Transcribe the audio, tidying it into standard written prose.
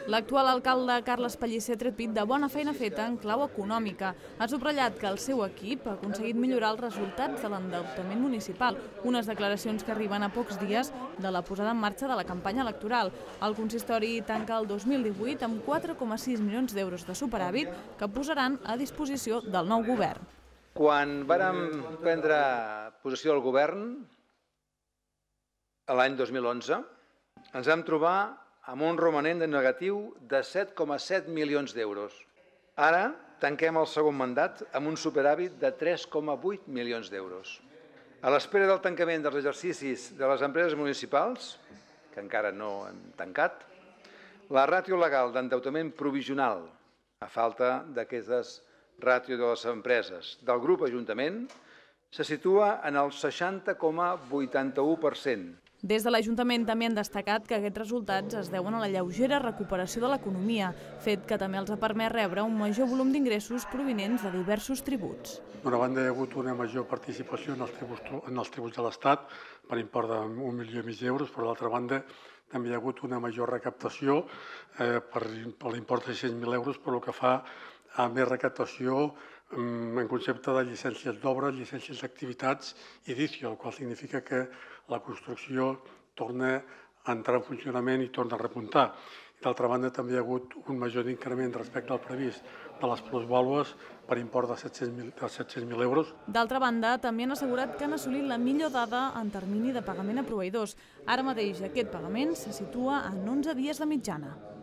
L'actual alcalde Carles Pellicer ha tret pit de bona feina feta en clau econòmica. Ha subratllat que el seu equip ha aconseguit millorar els resultats de l'endeutament municipal, unes declaracions que arriben a pocs dies de la posada en marxa de la campanya electoral. El consistori tanca el 2018 amb 4,6 milions d'euros de superàvit que posaran a disposició del nou govern. Quan vàrem prendre possessió del govern, l'any 2011, ens vam trobar amb un romanent de negatiu de 7,7 milions d'euros. Ara tanquem el segon mandat amb un superàvit de 3,8 milions d'euros. A l'espera del tancament dels exercicis de les empreses municipals, que encara no hem tancat, la ràtio legal d'endeutament provisional, a falta d'aquestes ràtio de les empreses del grup Ajuntament, se situa en el 60,81%. Des de l'Ajuntament també han destacat que aquests resultats es deuen a la lleugera recuperació de l'economia, fet que també els ha permès rebre un major volum d'ingressos provinents de diversos tributs. D'una banda, hi ha hagut una major participació en els tributs de l'Estat per import d'1,5 milió d'euros, però d'altra banda també hi ha hagut una major recaptació per l'import de 600.000 euros, per el que fa a més recaptació en concepte de llicències d'obra, llicències d'activitats i edició, el qual significa que la construcció torna a entrar en funcionament i torna a repuntar. D'altra banda, també hi ha hagut un major increment respecte al previst de les plusvàlues per import de 700.000 euros. D'altra banda, també han assegurat que han assolit la millor dada en termini de pagament a proveïdors. Ara mateix aquest pagament se situa en 11 dies de mitjana.